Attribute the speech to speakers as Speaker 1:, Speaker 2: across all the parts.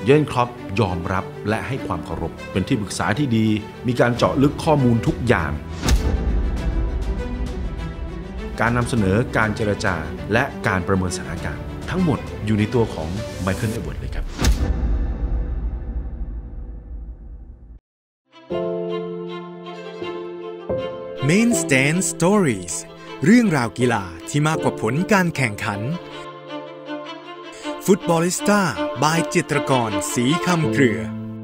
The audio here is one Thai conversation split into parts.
Speaker 1: เยอร์เกนคล็อปยอมรับและให้ความเคารพเป็นที่ปรึกษาที่ดีมีการเจาะลึกข้อมูลทุกอย่างการนำเสนอการเจรจาและการประเมินสถานการณ์ทั้งหมดอยู่ในตัวของไมเคิล เอ็ดเวิร์ดเลยครับ
Speaker 2: Main Stand Stories เรื่องราวกีฬาที่มากกว่าผลการแข่งขันฟุตบอลิสต้า by จิตรกรศรีคำเครือ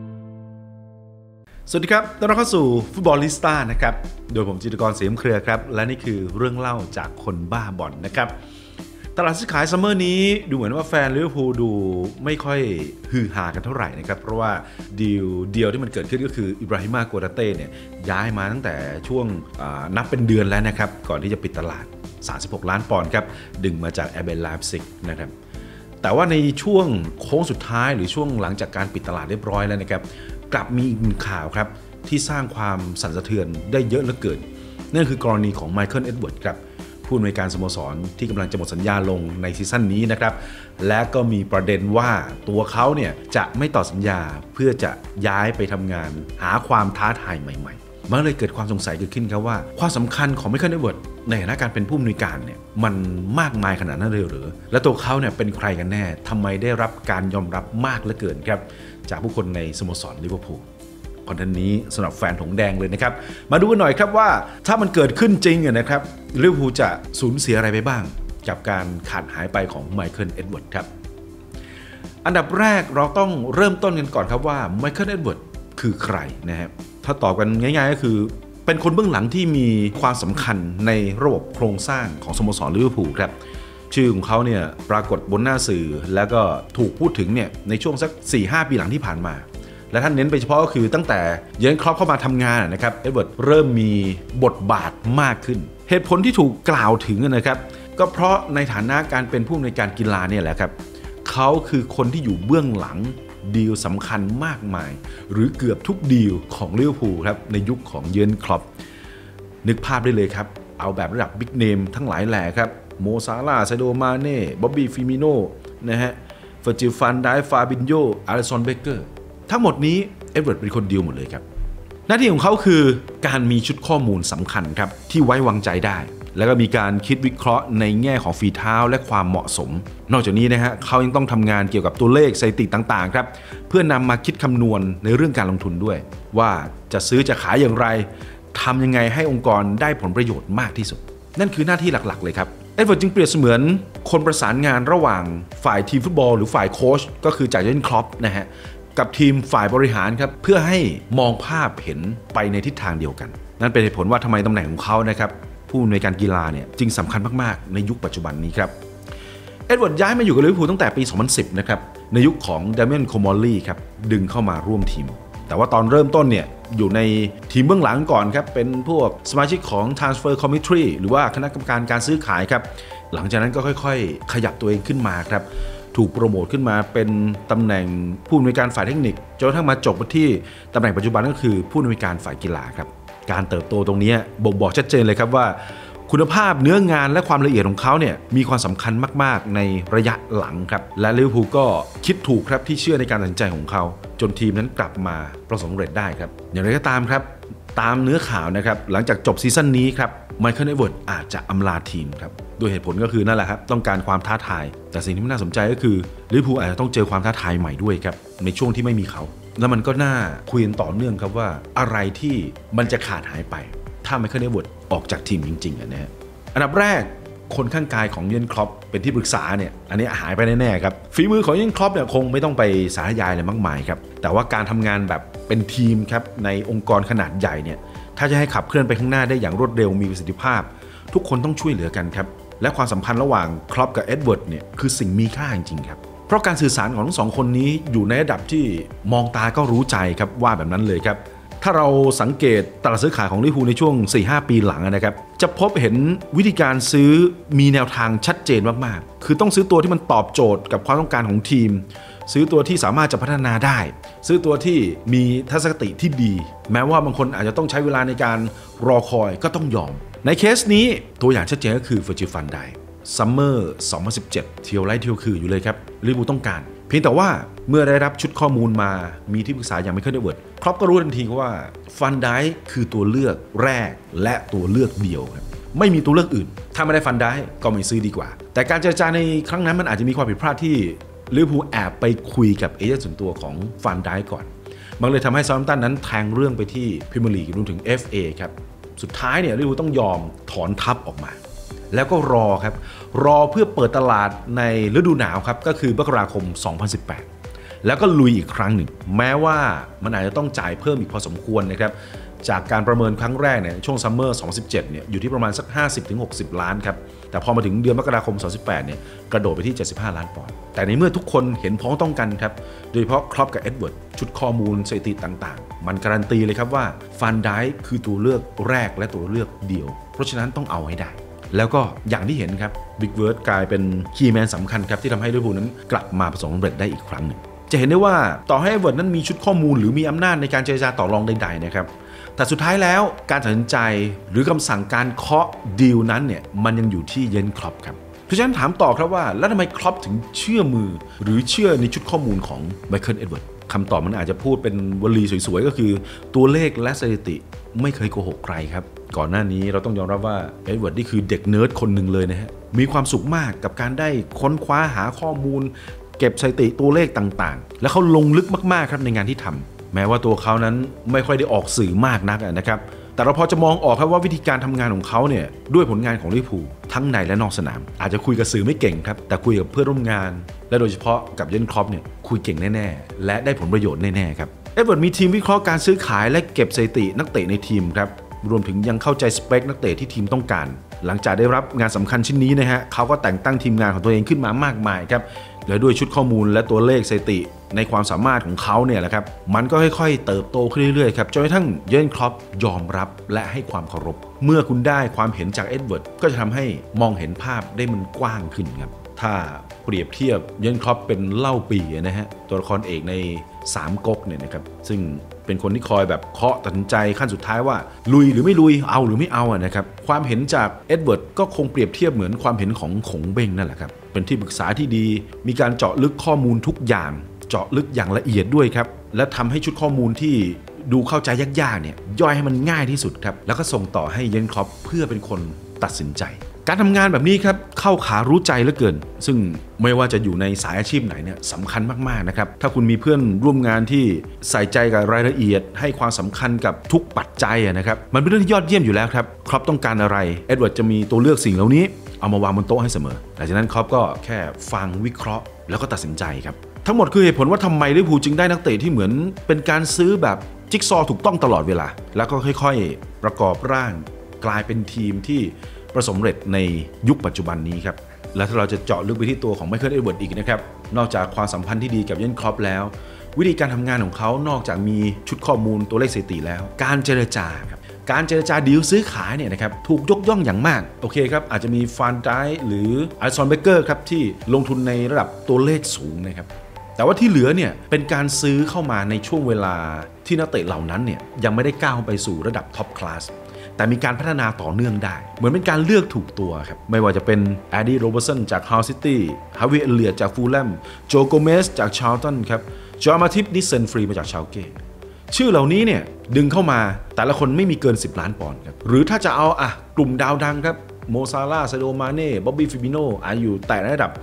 Speaker 1: สวัสดีครับต้อนรับเข้าสู่ฟุตบอลิสต้านะครับโดยผมจิตรกรศรีคำเครือครับและนี่คือเรื่องเล่าจากคนบ้าบอลนะครับตลาดซื้อขายซัมเมอร์นี้ดูเหมือนว่าแฟนลิเวอร์พูลดูไม่ค่อยฮือฮากันเท่าไหร่นะครับเพราะว่าดีลที่มันเกิดขึ้นก็คืออิบราฮิมาโกนาเต้เนี่ยย้ายมาตั้งแต่ช่วงนับเป็นเดือนแล้วนะครับก่อนที่จะปิดตลาด36ล้านปอนด์ครับดึงมาจากRB Leipzigนะครับแต่ว่าในช่วงโค้งสุดท้ายหรือช่วงหลังจากการปิดตลาดเรียบร้อยแล้วนะครับกลับมีอีกข่าวครับที่สร้างความสั่นสะเทือนได้เยอะเหลือเกินนั่นคือกรณีของไมเคิล เอ็ดเวิร์ดครับผู้อำนวยการสโมสรที่กำลังจะหมดสัญญาลงในซีซั่นนี้นะครับและก็มีประเด็นว่าตัวเขาเนี่ยจะไม่ต่อสัญญาเพื่อจะย้ายไปทำงานหาความท้าทายใหม่ๆมันเลยเกิดความสงสัยเกิดขึ้นครับว่าความสำคัญของไมเคิล เอ็ดเวิร์ดในฐานะการเป็นผู้อำนวยการเนี่ยมันมากมายขนาดนั้นเลยหรือและตัวเขาเนี่ยเป็นใครกันแน่ทำไมได้รับการยอมรับมากเหลือเกินครับจากผู้คนในสโมสรลิเวอร์พูลคอนเทนต์นี้สำหรับแฟนหงแดงเลยนะครับมาดูกันหน่อยครับว่าถ้ามันเกิดขึ้นจริงนะครับลิเวอร์พูลจะสูญเสียอะไรไปบ้างกับการขาดหายไปของไมเคิล เอ็ดเวิร์ดครับอันดับแรกเราต้องเริ่มต้นกันก่อนครับว่าไมเคิล เอ็ดเวิร์ดคือใครนะครับถ้าตอบกันง่ายๆก็คือเป็นคนเบื้องหลังที่มีความสำคัญในระบบโครงสร้างของสโมสรลิเวอร์พูลครับชื่อของเขาเนี่ยปรากฏบนหน้าสื่อแล้วก็ถูกพูดถึงเนี่ยในช่วงสัก 4-5 ปีหลังที่ผ่านมาและท่านเน้นไปเฉพาะก็คือตั้งแต่เยอร์เกนคล็อปเข้ามาทำงานนะครับเอ็ดเวิร์ดเริ่มมีบทบาทมากขึ้นเหตุผลที่ถูกกล่าวถึงนะครับก็เพราะในฐานะการเป็นผู้อำนวยการกีฬาเนี่ยแหละครับเขาคือคนที่อยู่เบื้องหลังดีลสำคัญมากมายหรือเกือบทุกดีลของลิเวอร์พูลครับในยุคของเยอร์เกนคล็อปนึกภาพได้เลยครับเอาแบบระดับบิ๊กเนมทั้งหลายแหล่ครับโมซาลาห์ ซาโด มาเน่ บ๊อบบี้ ฟิมิโน่นะฮะเฟอร์จิล ฟันไดค์ ฟาบินโญ อาริสัน เบเกอร์ทั้งหมดนี้เอ็ดเวิร์ดเป็นคนดีลหมดเลยครับหน้าที่ของเขาคือการมีชุดข้อมูลสำคัญครับที่ไว้วางใจได้แล้วก็มีการคิดวิเคราะห์ในแง่ของฝีเท้าและความเหมาะสมนอกจากนี้นะฮะเขายังต้องทำงานเกี่ยวกับตัวเลขสถิติต่างๆครับเพื่อนำมาคิดคำนวณในเรื่องการลงทุนด้วยว่าจะซื้อจะขายอย่างไรทำยังไงให้องค์กรได้ผลประโยชน์มากที่สุดนั่นคือหน้าที่หลักๆเลยครับเอ็ดเวิร์ดจึงเปรียบเสมือนคนประสานงานระหว่างฝ่ายทีมฟุตบอลหรือฝ่ายโค้ชก็คือจากเยอร์เกนคล็อปนะฮะกับทีมฝ่ายบริหารครับเพื่อให้มองภาพเห็นไปในทิศทางเดียวกันนั่นเป็นเหตุผลว่าทำไมตำแหน่งของเขานะครับผู้อำนวยการกีฬาเนี่ยจึงสำคัญมากๆในยุคปัจจุบันนี้ครับเอ็ดเวิร์ดย้ายมาอยู่กับลิเวอร์พูลตั้งแต่ปี 2010 นะครับในยุคของเดเมียน โคมอลลี่ครับดึงเข้ามาร่วมทีมแต่ว่าตอนเริ่มต้นเนี่ยอยู่ในทีมเบื้องหลังก่อนครับเป็นพวกสมาชิกของ Transfer Committee หรือว่าคณะกรรมการการซื้อขายครับหลังจากนั้นก็ค่อยๆขยับตัวเองขึ้นมาครับถูกโปรโมทขึ้นมาเป็นตำแหน่งผู้อำนวยการฝ่ายเทคนิคจนกระทั่งมาจบที่ตำแหน่งปัจจุบันก็คือผู้อำนวยการฝ่ายกีฬาครับการเติบโตตรงนี้บ่งบอกชัดเจนเลยครับว่าคุณภาพเนื้องานและความละเอียดของเขาเนี่ยมีความสำคัญมากๆในระยะหลังครับและลิเวอร์พูลก็คิดถูกครับที่เชื่อในการตัดสินใจของเขาจนทีมนั้นกลับมาประสบความสำเร็จได้ครับอย่างไรก็ตามครับตามเนื้อข่าวนะครับหลังจากจบซีซั่นนี้ครับไมเคิล เอ็ดเวิร์ดอาจจะอำลาทีมครับโดยเหตุผลก็คือนั่นแหละครับต้องการความท้าทายแต่สิ่งที่น่าสนใจก็คือลิเวอร์พูลอาจจะต้องเจอความท้าทายใหม่ด้วยครับในช่วงที่ไม่มีเขาแล้วมันก็น่าคุยกันต่อเนื่องครับว่าอะไรที่มันจะขาดหายไปถ้าไมเคิล เอ็ดเวิร์ดออกจากทีมจริงๆนะฮะอันดับแรกคนข้างกายของเยอร์เกนคล็อปเป็นที่ปรึกษาเนี่ยอันนี้หายไปแน่ๆครับฝีมือของเยอร์เกนคล็อปเนี่ยคงไม่ต้องไปสาธยายอะไรมากมายครับแต่ว่าการทำงานแบบเป็นทีมครับในองค์กรขนาดใหญ่เนี่ยถ้าจะให้ขับเคลื่อนไปข้างหน้าได้อย่างรวดเร็วมีประสิทธิภาพทุกคนต้องช่วยเหลือกันครับและความสัมพันธ์ระหว่างคล็อปกับเอ็ดเวิร์ดเนี่ยคือสิ่งมีค่าจริงๆครับเพราะการสื่อสารของทั้งสองคนนี้อยู่ในระดับที่มองตาก็รู้ใจครับว่าแบบนั้นเลยครับถ้าเราสังเกตตลาดซื้อขายของลิเวอร์พูลในช่วง 4-5 ปีหลังนะครับจะพบเห็นวิธีการซื้อมีแนวทางชัดเจนมากๆคือต้องซื้อตัวที่มันตอบโจทย์กับความต้องการของทีมซื้อตัวที่สามารถจะพัฒนาได้ซื้อตัวที่มีทัศนคติที่ดีแม้ว่าบางคนอาจจะต้องใช้เวลาในการรอคอยก็ต้องยอมในเคสนี้ตัวอย่างชัดเจนก็คือเฟอร์จิล ฟันไดค์ซัมเมอร์ 2017 เที่ยวไล่เที่ยวคืออยู่เลยครับลิเวอร์พูลต้องการเพียงแต่ว่าเมื่อได้รับชุดข้อมูลมามีที่ปรึกษาอย่างไมเคิล เอ็ดเวิร์ดครอปก็รู้ทันทีว่าฟันไดค์คือตัวเลือกแรกและตัวเลือกเดียวครับไม่มีตัวเลือกอื่นถ้าไม่ได้ฟันไดค์ก็ไม่ซื้อดีกว่าแต่การเจรจาในครั้งนั้นมันอาจจะมีความผิดพลาดที่ลิเวอร์พูลแอบไปคุยกับเอเจนต์ส่วนตัวของฟันไดค์ก่อนมันเลยทำให้ซาอุทัมป์ตันนั้นแทงเรื่องไปที่พรีเมียร์ลีกรวมถึง FA ครับสุดท้ายเนี่ยลิเวอร์พูลต้องยอมถอนทัพออกมาแล้วก็รอครับรอเพื่อเปิดตลาดในฤดูหนาวครับก็คือมกราคม 2018 แล้วก็ลุยอีกครั้งหนึ่งแม้ว่ามันอาจจะต้องจ่ายเพิ่มอีกพอสมควรนะครับจากการประเมินครั้งแรกเนี่ยช่วงซัมเมอร์ 2017 เนี่ยอยู่ที่ประมาณสัก 50-60 ล้านครับแต่พอมาถึงเดือนมกราคม 2018 เนี่ยกระโดดไปที่ 75 ล้านปอนด์แต่ในเมื่อทุกคนเห็นพ้องต้องกันครับโดยเฉพาะครอปกับเอ็ดเวิร์ดชุดข้อมูลสถิติต่างๆมันการันตีเลยครับว่าฟันไดค์คือตัวเลือกแรกและตัวเลือกเดียวเพราะฉะนั้นต้องเอาให้ได้แล้วก็อย่างที่เห็นครับบิ๊กเวิร์ดกลายเป็นคีย์แมนสำคัญครับที่ทำให้ลิเวอร์พูลนั้นกลับมาประสบความสำเร็จได้อีกครั้งหนึ่งจะเห็นได้ว่าต่อให้เอ็ดเวิร์ดนั้นมีชุดข้อมูลหรือมีอำนาจในการเจรจาต่อรองใดๆนะครับแต่สุดท้ายแล้วการตัดสินใจหรือคำสั่งการเคาะดีลนั้นเนี่ยมันยังอยู่ที่เยนคล็อปครับเพราะฉะนั้นถามต่อครับว่าแล้วทำไมคล็อปถึงเชื่อมือหรือเชื่อในชุดข้อมูลของไมเคิล เอ็ดเวิร์ดคำตอบมันอาจจะพูดเป็นวลีสวยๆก็คือตัวเลขและสถิติไม่เคยโกหกใครครับก่อนหน้านี้เราต้องยอมรับว่าเอ็ดเวิร์ดนี่คือเด็กเนิร์ดคนหนึ่งเลยนะฮะมีความสุขมากกับการได้ค้นคว้าหาข้อมูลเก็บสถิติตัวเลขต่างๆและเขาลงลึกมากๆครับในงานที่ทำแม้ว่าตัวเขานั้นไม่ค่อยได้ออกสื่อมากนักนะครับแต่เราพอจะมองออกครับว่าวิธีการทำงานของเขาเนี่ยด้วยผลงานของลิเวอร์พูลทั้งในและนอกสนามอาจจะคุยกับสื่อไม่เก่งครับแต่คุยกับเพื่อนร่วมงานและโดยเฉพาะกับเยนคล็อปเนี่ยคุยเก่งแน่ๆและได้ผลประโยชน์แน่ๆครับเอ็ดเวิร์ดมีทีมวิเคราะห์การซื้อขายและเก็บสถิตินักเตะในทีมครับรวมถึงยังเข้าใจสเปคนักเตะที่ทีมต้องการหลังจากได้รับงานสำคัญชิ้นนี้นะฮะเขาก็แต่งตั้งทีมงานของตัวเองขึ้นมามากมายครับและด้วยชุดข้อมูลและตัวเลขสถิติในความสามารถของเขาเนี่ยแหละครับมันก็ค่อยๆเติบโตขึ้นเรื่อยๆครับจนกระทั่งเยนคล็อปยอมรับและให้ความเคารพเมื่อคุณได้ความเห็นจากเอ็ดเวิร์ดก็จะทำให้มองเห็นภาพได้มันกว้างขึ้นครับถ้าเปรียบเทียบเยนคล็อปเป็นเล่าปี่นะฮะตัวละครเอกใน3ก๊กเนี่ยนะครับซึ่งเป็นคนที่คอยแบบเคาะตัดสินใจขั้นสุดท้ายว่าลุยหรือไม่ลุยเอาหรือไม่เอานะครับความเห็นจากเอ็ดเวิร์ดก็คงเปรียบเทียบเหมือนความเห็นของขงเบ้งนั่นแหละครับเป็นที่ปรึกษาที่ดีมีการเจาะลึกข้อมูลทุกอย่างเจาะลึกอย่างละเอียดด้วยครับและทำให้ชุดข้อมูลที่ดูเข้าใจยากๆเนี่ยย่อยให้มันง่ายที่สุดครับแล้วก็ส่งต่อให้เยนคล็อปเพื่อเป็นคนตัดสินใจการทำงานแบบนี้ครับเข้าขารู้ใจเหลือเกินซึ่งไม่ว่าจะอยู่ในสายอาชีพไหนเนี่ยสำคัญมากๆนะครับถ้าคุณมีเพื่อนร่วมงานที่ใส่ใจกับรายละเอียดให้ความสำคัญกับทุกปัจจัยนะครับมันเป็นเรื่องที่ยอดเยี่ยมอยู่แล้วครับคล็อปต้องการอะไรเอ็ดเวิร์ดจะมีตัวเลือกสิ่งเหล่านี้เอามาวางบนโต๊ะให้เสมอหลังจากนั้นคล็อปก็แค่ฟังวิเคราะห์แล้วก็ตัดสินใจครับทั้งหมดคือเหตุผลว่าทำไมลิเวอร์พูลจึงได้นักเตะที่เหมือนเป็นการซื้อแบบจิ๊กซอว์ถูกต้องตลอดเวลาแล้วก็ค่อยๆประกอบร่างกลายเป็นทีมที่ประสบความสำเร็จในยุคปัจจุบันนี้ครับและถ้าเราจะเจาะลึกไปที่ตัวของไมเคิล เอ็ดเวิร์ดอีกนะครับนอกจากความสัมพันธ์ที่ดีกับเยนคล็อปแล้ววิธีการทำงานของเขานอกจากมีชุดข้อมูลตัวเลขสถิติแล้วการเจรจาครับการเจรจาดีลซื้อขายเนี่ยนะครับถูกยกย่องอย่างมากโอเคครับอาจจะมีฟานไดค์หรืออาริสันเบเกอร์ครับที่ลงทุนในระดับตัวเลขสูงนะครับแต่ว่าที่เหลือเนี่ยเป็นการซื้อเข้ามาในช่วงเวลาที่นักเตะเหล่านั้นเนี่ยยังไม่ได้ก้าวไปสู่ระดับท็อปคลาสแต่มีการพัฒนาต่อเนื่องได้เหมือนเป็นการเลือกถูกตัวครับไม่ว่าจะเป็นแอดดี้โรเบอร์สันจากฮาวซิตี้ฮาวิเอเลียจากฟูลแลมโจโกเมสจากชาร์ลตันครับจอมาทิปนิเซนฟรีมาจากชาลเก้ชื่อเหล่านี้เนี่ยดึงเข้ามาแต่ละคนไม่มีเกิน10ล้านปอนด์ครับหรือถ้าจะเอากลุ่มดาวดังครับโมซาลาห์ ซาโดมาเน่บ๊อบบี้ฟิบิโนอายุแต่ระดับ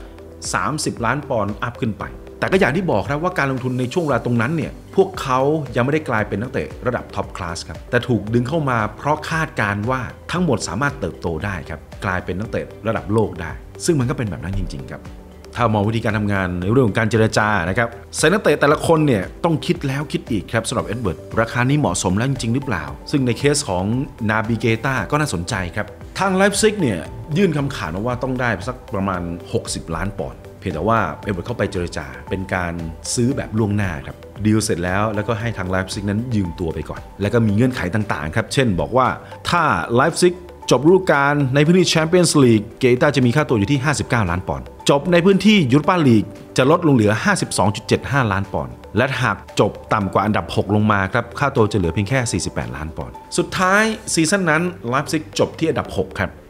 Speaker 1: 30ล้านปอนด์อัพขึ้นไปแต่ก็อย่างที่บอกครับว่าการลงทุนในช่วงเวลาตรงนั้นเนี่ยพวกเขายังไม่ได้กลายเป็นนักเตะระดับท็อปคลาสครับแต่ถูกดึงเข้ามาเพราะคาดการว่าทั้งหมดสามารถเติบโตได้ครับกลายเป็นนักเตะระดับโลกได้ซึ่งมันก็เป็นแบบนั้นจริงๆครับถ้ามองวิธีการทำงานในเรื่องของการเจรจานะครับใส่นักเตะแต่ละคนเนี่ยต้องคิดแล้วคิดอีกครับสำหรับเอ็ดเวิร์ดราคานี้เหมาะสมแล้วจริงๆหรือเปล่าซึ่งในเคสของนาบิเกต้าก็น่าสนใจครับทางไลฟ์ซิกเนี่ยยื่นคำขาดมาว่าต้องได้สักประมาณ60ล้านปอนด์เพียงแต่ว่าเอ็ดเวิร์ดเข้าไปเจรจาเป็นการซื้อแบบล่วงหน้าครับดีลเสร็จแล้วก็ให้ทางไลฟ์ซิกนั้นยืมตัวไปก่อนแล้วก็มีเงื่อนไขต่างๆครับเช่นบอกว่าถ้าไลฟ์ซิกจบฤดูกาลในพื้นที่แชมเปี้ยนส์ลีกเกต้าจะมีค่าตัวอยู่ที่59ล้านปอนด์จบในพื้นที่ยูโรปาลีกจะลดลงเหลือ 52.75 ล้านปอนด์และหากจบต่ำกว่าอันดับ6ลงมาครับค่าตัวจะเหลือเพียงแค่48ล้านปอนด์สุดท้ายซีซั่นนั้นไลฟ์ซิกจบที่อันดับ6ครับ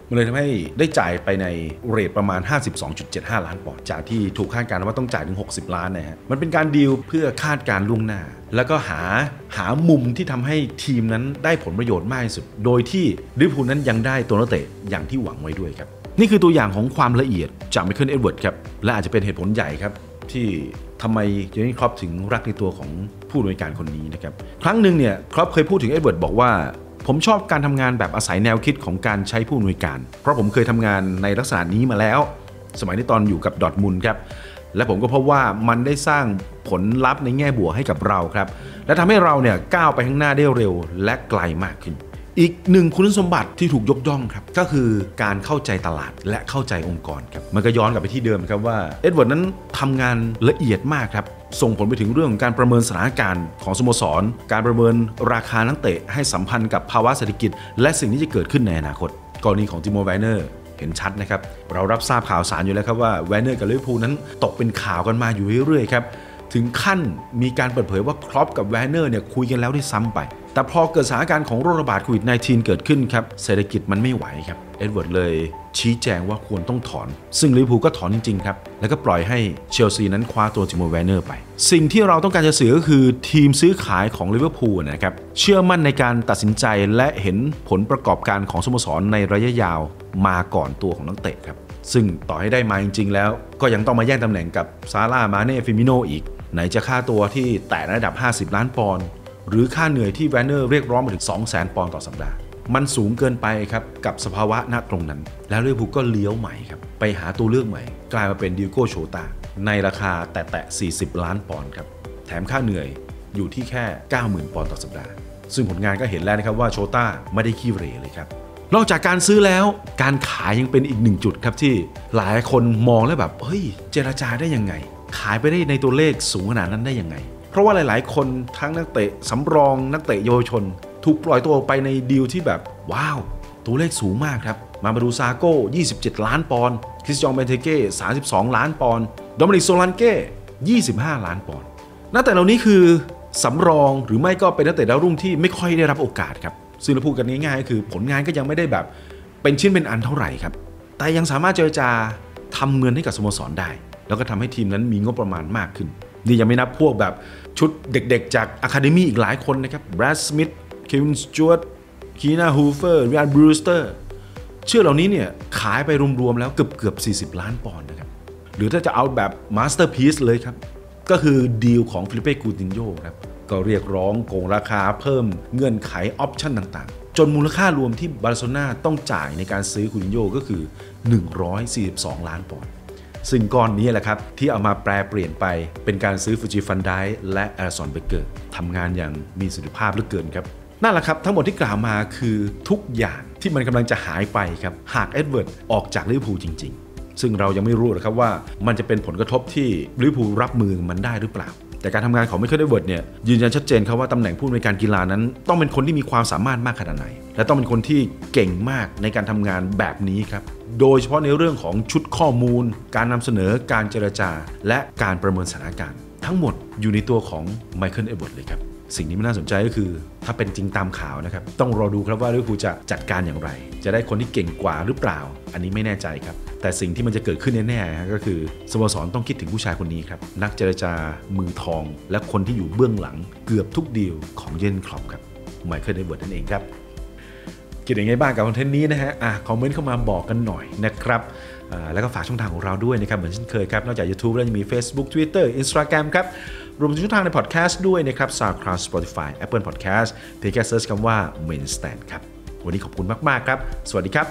Speaker 1: มันเลยทำให้ได้จ่ายไปในเรทประมาณ 52.75 ล้านปอนด์จากที่ถูกคาดการณ์ว่าต้องจ่ายถึง60ล้านนะฮะมันเป็นการดีลเพื่อคาดการณ์ล่วงหน้าแล้วก็หามุมที่ทำให้ทีมนั้นได้ผลประโยชน์มากที่สุดโดยที่ลิเวอร์พูลนั้นยังได้ตัวนักเตะอย่างที่หวังไว้ด้วยครับนี่คือตัวอย่างของความละเอียดจากไมเคิล เอ็ดเวิร์ดครับและอาจจะเป็นเหตุผลใหญ่ครับที่ทำไมเจอร์เก้น คล็อปถึงรักในตัวของผู้อำนวยการคนนี้นะครับครั้งหนึ่งเนี่ยคล็อปเคยพูดถึงเอ็ดเวิร์ดบอกว่าผมชอบการทำงานแบบอาศัยแนวคิดของการใช้ผู้อำนวยการเพราะผมเคยทำงานในลักษณะนี้มาแล้วสมัยที่ตอนอยู่กับดอร์ทมุนด์ครับและผมก็พบว่ามันได้สร้างผลลัพธ์ในแง่บวกให้กับเราครับและทำให้เราเนี่ยก้าวไปข้างหน้าได้เร็วและไกลมากขึ้นอีกหนึ่งคุณสมบัติที่ถูกยกย่องครับก็คือการเข้าใจตลาดและเข้าใจองค์กรครับมันก็ย้อนกลับไปที่เดิมครับว่าเอ็ดเวิร์ดนั้นทำงานละเอียดมากครับส่งผลไปถึงเรื่องของการประเมินสถานการณ์ของสโมสรการประเมินราคานักเตะให้สัมพันธ์กับภาวะเศรษฐกิจและสิ่งที่จะเกิดขึ้นในอนาคตกรณีของติโม แวนเนอร์เห็นชัดนะครับเรารับทราบข่าวสารอยู่แล้วครับว่าแวนเนอร์กับลิเวอร์พูลนั้นตกเป็นข่าวกันมาอยู่เรื่อยๆครับถึงขั้นมีการเปิดเผยว่าคล็อปกับแวนเนอร์เนี่ยคุยกันแล้วด้วยซ้ำไปแต่พอเกิดสถานการณ์ของโรคระบาดโควิด -19 เกิดขึ้นครับเศรษฐกิจมันไม่ไหวครับเอ็ดเวิร์ดเลยชี้แจงว่าควรต้องถอนซึ่งลิเวอร์พูลก็ถอนจริงๆครับแล้วก็ปล่อยให้เชลซีนั้นคว้าตัวติโม แวนเนอร์ไปสิ่งที่เราต้องการจะสื่อก็คือทีมซื้อขายของลิเวอร์พูลนะครับเชื่อมั่นในการตัดสินใจและเห็นผลประกอบการของสโมสรในระยะยาวมาก่อนตัวของนักเตะครับซึ่งต่อให้ได้มาจริงๆแล้วก็ยังต้องมาแย่งตำแหน่งกับซาร่า มาเน่ ฟิมิโนอีกไหนจะค่าตัวที่แตะระดับ50ล้านปอนด์หรือค่าเหนื่อยที่แวนเนอร์เรียกร้องมาถึง 200,000 ปอนด์ต่อสัปดาห์มันสูงเกินไปครับกับสภาวะณตรงนั้นแล้วลิเวอร์พูลก็เลี้ยวใหม่ครับไปหาตัวเลือกใหม่กลายมาเป็นดิโก้ โชต้าในราคาแตะ40ล้านปอนด์ครับแถมค่าเหนื่อยอยู่ที่แค่ 90,000 ปอนด์ต่อสัปดาห์ซึ่งผลงานก็เห็นแล้วนะครับว่าโชต้าไม่ได้ขี้เหร่เลยครับนอกจากการซื้อแล้วการขายยังเป็นอีกหนึ่งจุดครับที่หลายคนมองแล้วแบบเฮ้ยเจรจาได้ยังไงขายไปได้ในตัวเลขสูงขนาดนั้นได้ยังไงเพราะว่าหลายๆคนทั้งนักเตะสำรองนักเตะเยาวชนถูกปล่อยตัวออกไปในดีลที่แบบว้าวตัวเลขสูงมากครับมาดูซาโก้27ล้านปอนด์คริสจอง เบนเทเก้32ล้านปอนด์โดมินิก โซลันเก้25ล้านปอนด์นักเตะเหล่านี้คือสำรองหรือไม่ก็เป็นนักเตะดาวรุ่งที่ไม่ค่อยได้รับโอกาสครับซึ่งเราพูดกันง่ายๆก็คือผลงานก็ยังไม่ได้แบบเป็นชิ้นเป็นอันเท่าไหร่ครับแต่ยังสามารถเจรจาทำเงินให้กับสโมสรได้แล้วก็ทำให้ทีมนั้นมีงบประมาณมากขึ้นนี่ยังไม่นับพวกแบบชุดเด็กๆจากอะคาเดมี่อีกหลายคนนะครับแบรด สมิธ เควิน สจ๊วต คีนา ฮูเฟอร์ ริอัน บรูสเตอร์ชื่อเหล่านี้เนี่ยขายไปรวมๆแล้วเกือบ40ล้านปอนด์นะครับหรือถ้าจะเอาแบบมาสเตอร์พีซเลยครับก็คือดีลของฟิลิเป้ กูตินโญ่ครับก็เรียกร้องโกงราคาเพิ่มเงื่อนไขออปชั่นต่างๆจนมูลค่ารวมที่บาร์เซโลนาต้องจ่ายในการซื้อกูตินโญ่ก็คือ142ล้านปอนด์ซึ่งก้อนนี้แหละครับที่เอามาแปลเปลี่ยนไปเป็นการซื้อฟูจิฟันไดและแอลซอนเบเกอร์ทำงานอย่างมีประสิทธิภาพเหลือเกินครับนั่นแหละครับทั้งหมดที่กล่าวมาคือทุกอย่างที่มันกำลังจะหายไปครับหากเอ็ดเวิร์ดออกจากลิเวอร์พูลจริงๆซึ่งเรายังไม่รู้นะครับว่ามันจะเป็นผลกระทบที่ลิเวอร์พูลรับมือมันได้หรือเปล่าแต่การทำงานของไมเคิล เอ็ดเวิร์ดเนี่ยยืนยันชัดเจนครับว่าตำแหน่งผู้อำนวยการกีฬานั้นต้องเป็นคนที่มีความสามารถมากขนาดไหนและต้องเป็นคนที่เก่งมากในการทำงานแบบนี้ครับโดยเฉพาะในเรื่องของชุดข้อมูลการนำเสนอการเจรจาและการประเมินสถานการณ์ทั้งหมดอยู่ในตัวของไมเคิล เอ็ดเวิร์ดเลยครับสิ่งที่น่าสนใจก็คือถ้าเป็นจริงตามข่าวนะครับต้องรอดูครับว่าลิเวอร์พูลจะจัดการอย่างไรจะได้คนที่เก่งกว่าหรือเปล่าอันนี้ไม่แน่ใจครับแต่สิ่งที่มันจะเกิดขึ้นแน่ๆก็คือสโมสรต้องคิดถึงผู้ชายคนนี้ครับนักเจรจามือทองและคนที่อยู่เบื้องหลังเกือบทุกดีลของเยน คล็อปครับไมเคิล เอ็ดเวิร์ดนั่นเองครับคิดยังไงบ้างกับคอนเทนต์นี้นะฮะคอมเมนต์เข้ามาบอกกันหน่อยนะครับแล้วก็ฝากช่องทางของเราด้วยนะครับเหมือนเช่นเคยครับนอกจาก YouTube แล้วยังมี Facebook Twitter Instagram ครับรวมถึงช่องทางในพอดแคสต์ด้วยนะครับ SoundCloud Spotify Apple Podcast เพียงแค่เซิร์ชคำว่า Main Stand ครับวันนี้ขอบคุณมากๆครับสวัสดีครับ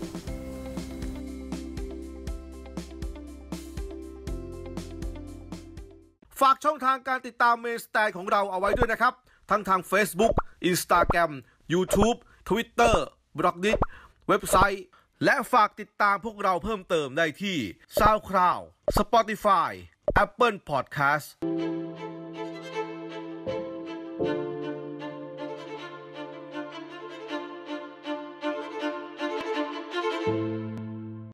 Speaker 3: ฝากช่องทางการติดตาม Main Stand ของเราเอาไว้ด้วยนะครับทั้งทาง Facebook Instagram YouTube Twitter Blogdit เว็บไซต์และฝากติดตามพวกเราเพิ่มเติมได้ที่ SoundCloud Spotify Apple Podcast